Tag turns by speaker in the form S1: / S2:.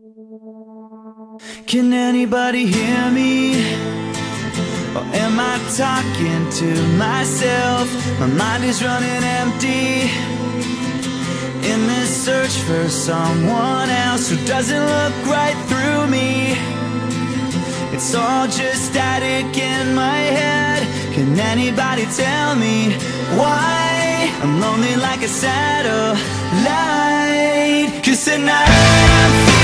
S1: Can anybody hear me? Or am I talking to myself? My mind is running empty in this search for someone else who doesn't look right through me. It's all just static in my head. Can anybody tell me why I'm lonely like a satellite? 'Cause tonight I'm